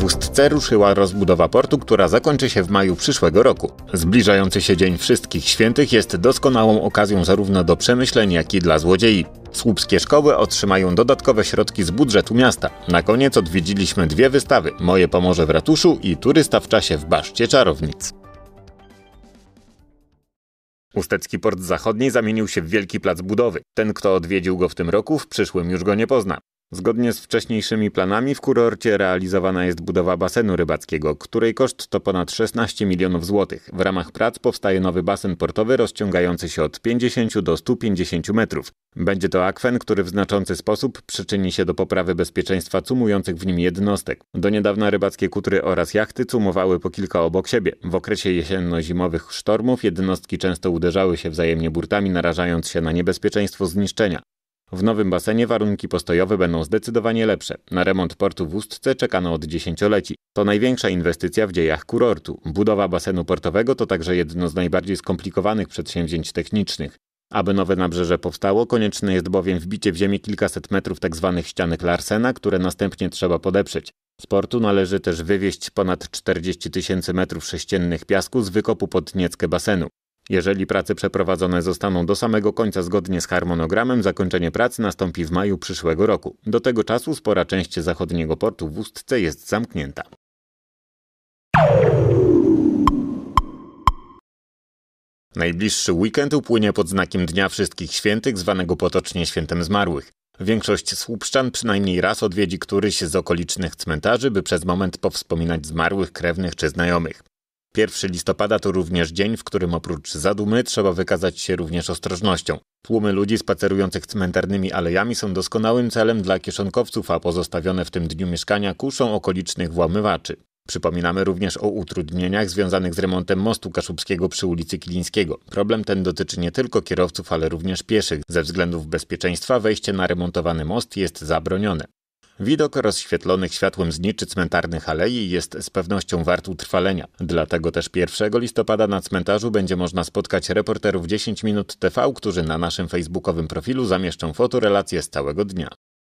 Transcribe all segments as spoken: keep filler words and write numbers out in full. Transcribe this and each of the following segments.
W Ustce ruszyła rozbudowa portu, która zakończy się w maju przyszłego roku. Zbliżający się Dzień Wszystkich Świętych jest doskonałą okazją zarówno do przemyśleń, jak i dla złodziei. Słupskie szkoły otrzymają dodatkowe środki z budżetu miasta. Na koniec odwiedziliśmy dwie wystawy: Moje Pomorze w ratuszu i Turysta w czasie w Baszcie Czarownic. Ustecki Port Zachodni zamienił się w wielki plac budowy. Ten, kto odwiedził go w tym roku, w przyszłym już go nie pozna. Zgodnie z wcześniejszymi planami w kurorcie realizowana jest budowa basenu rybackiego, której koszt to ponad szesnaście milionów złotych. W ramach prac powstaje nowy basen portowy rozciągający się od pięćdziesięciu do stu pięćdziesięciu metrów. Będzie to akwen, który w znaczący sposób przyczyni się do poprawy bezpieczeństwa cumujących w nim jednostek. Do niedawna rybackie kutry oraz jachty cumowały po kilka obok siebie. W okresie jesienno-zimowych sztormów jednostki często uderzały się wzajemnie burtami, narażając się na niebezpieczeństwo zniszczenia. W nowym basenie warunki postojowe będą zdecydowanie lepsze. Na remont portu w Ustce czekano od dziesięcioleci. To największa inwestycja w dziejach kurortu. Budowa basenu portowego to także jedno z najbardziej skomplikowanych przedsięwzięć technicznych. Aby nowe nabrzeże powstało, konieczne jest bowiem wbicie w ziemię kilkaset metrów tzw. ścianek Larsena, które następnie trzeba podeprzeć. Z portu należy też wywieźć ponad czterdzieści tysięcy metrów sześciennych piasku z wykopu pod nieckę basenu. Jeżeli prace przeprowadzone zostaną do samego końca zgodnie z harmonogramem, zakończenie pracy nastąpi w maju przyszłego roku. Do tego czasu spora część zachodniego portu w Ustce jest zamknięta. Najbliższy weekend upłynie pod znakiem Dnia Wszystkich Świętych, zwanego potocznie Świętem Zmarłych. Większość słupszczan przynajmniej raz odwiedzi któryś z okolicznych cmentarzy, by przez moment powspominać zmarłych, krewnych czy znajomych. pierwszego listopada to również dzień, w którym oprócz zadumy trzeba wykazać się również ostrożnością. Tłumy ludzi spacerujących cmentarnymi alejami są doskonałym celem dla kieszonkowców, a pozostawione w tym dniu mieszkania kuszą okolicznych włamywaczy. Przypominamy również o utrudnieniach związanych z remontem mostu kaszubskiego przy ulicy Kilińskiego. Problem ten dotyczy nie tylko kierowców, ale również pieszych. Ze względów bezpieczeństwa wejście na remontowany most jest zabronione. Widok rozświetlonych światłem zniczy cmentarnych alei jest z pewnością wart utrwalenia. Dlatego też pierwszego listopada na cmentarzu będzie można spotkać reporterów dziesięć minut T V, którzy na naszym facebookowym profilu zamieszczą fotorelacje z całego dnia.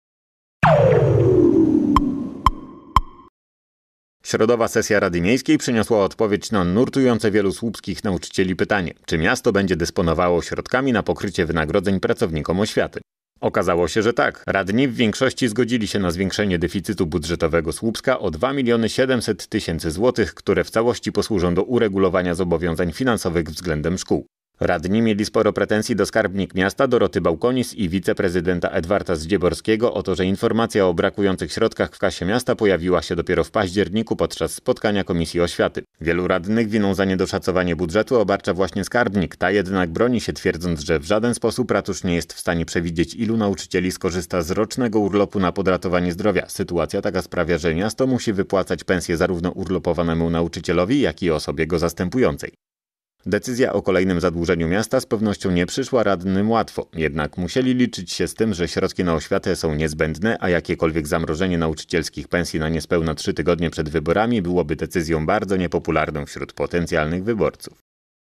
Środowa sesja Rady Miejskiej przyniosła odpowiedź na nurtujące wielu słupskich nauczycieli pytanie: czy miasto będzie dysponowało środkami na pokrycie wynagrodzeń pracownikom oświaty? Okazało się, że tak. Radni w większości zgodzili się na zwiększenie deficytu budżetowego Słupska o dwa miliony siedemset tysięcy złotych, które w całości posłużą do uregulowania zobowiązań finansowych względem szkół. Radni mieli sporo pretensji do skarbnik miasta Doroty Bałkonis i wiceprezydenta Edwarda Zdzieborskiego o to, że informacja o brakujących środkach w kasie miasta pojawiła się dopiero w październiku podczas spotkania Komisji Oświaty. Wielu radnych winą za niedoszacowanie budżetu obarcza właśnie skarbnik. Ta jednak broni się, twierdząc, że w żaden sposób ratusz nie jest w stanie przewidzieć, ilu nauczycieli skorzysta z rocznego urlopu na podratowanie zdrowia. Sytuacja taka sprawia, że miasto musi wypłacać pensję zarówno urlopowanemu nauczycielowi, jak i osobie go zastępującej. Decyzja o kolejnym zadłużeniu miasta z pewnością nie przyszła radnym łatwo, jednak musieli liczyć się z tym, że środki na oświatę są niezbędne, a jakiekolwiek zamrożenie nauczycielskich pensji na niespełna trzy tygodnie przed wyborami byłoby decyzją bardzo niepopularną wśród potencjalnych wyborców.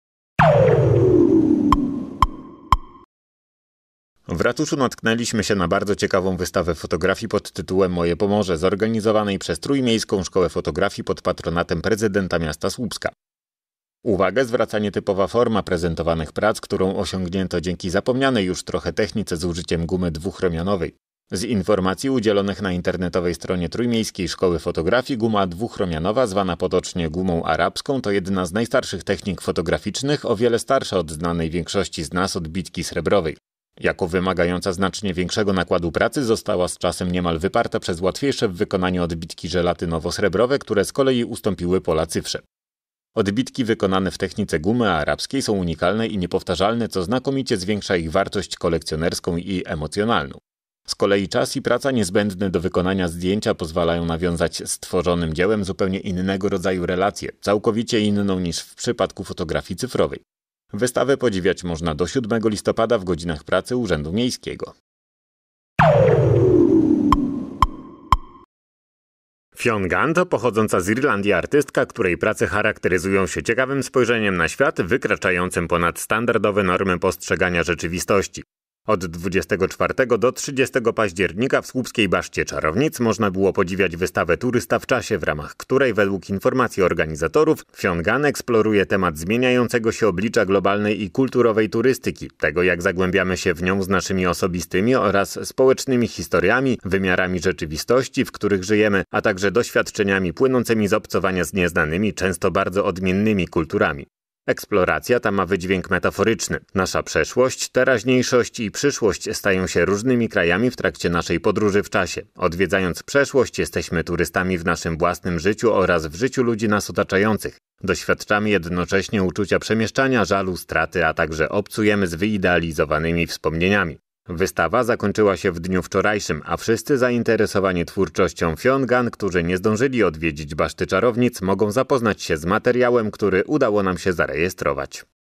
W ratuszu natknęliśmy się na bardzo ciekawą wystawę fotografii pod tytułem Moje Pomorze, zorganizowanej przez Trójmiejską Szkołę Fotografii pod patronatem prezydenta miasta Słupska. Uwagę zwraca nietypowa forma prezentowanych prac, którą osiągnięto dzięki zapomnianej już trochę technice z użyciem gumy dwuchromianowej. Z informacji udzielonych na internetowej stronie Trójmiejskiej Szkoły Fotografii, guma dwuchromianowa, zwana potocznie gumą arabską, to jedna z najstarszych technik fotograficznych, o wiele starsza od znanej większości z nas odbitki srebrowej. Jako wymagająca znacznie większego nakładu pracy została z czasem niemal wyparta przez łatwiejsze w wykonaniu odbitki żelatynowo-srebrowe, które z kolei ustąpiły pola cyfrze. Odbitki wykonane w technice gumy arabskiej są unikalne i niepowtarzalne, co znakomicie zwiększa ich wartość kolekcjonerską i emocjonalną. Z kolei czas i praca niezbędne do wykonania zdjęcia pozwalają nawiązać z tworzonym dziełem zupełnie innego rodzaju relację, całkowicie inną niż w przypadku fotografii cyfrowej. Wystawę podziwiać można do siódmego listopada w godzinach pracy Urzędu Miejskiego. Fionn Gunn to pochodząca z Irlandii artystka, której prace charakteryzują się ciekawym spojrzeniem na świat, wykraczającym ponad standardowe normy postrzegania rzeczywistości. Od dwudziestego czwartego do trzydziestego października w Słupskiej Baszcie Czarownic można było podziwiać wystawę Turysta w czasie, w ramach której według informacji organizatorów Fiongan eksploruje temat zmieniającego się oblicza globalnej i kulturowej turystyki, tego jak zagłębiamy się w nią z naszymi osobistymi oraz społecznymi historiami, wymiarami rzeczywistości, w których żyjemy, a także doświadczeniami płynącymi z obcowania z nieznanymi, często bardzo odmiennymi kulturami. Eksploracja ta ma wydźwięk metaforyczny. Nasza przeszłość, teraźniejszość i przyszłość stają się różnymi krajami w trakcie naszej podróży w czasie. Odwiedzając przeszłość, jesteśmy turystami w naszym własnym życiu oraz w życiu ludzi nas otaczających. Doświadczamy jednocześnie uczucia przemieszczania, żalu, straty, a także obcujemy z wyidealizowanymi wspomnieniami. Wystawa zakończyła się w dniu wczorajszym, a wszyscy zainteresowani twórczością Fiongan, którzy nie zdążyli odwiedzić Baszty Czarownic, mogą zapoznać się z materiałem, który udało nam się zarejestrować.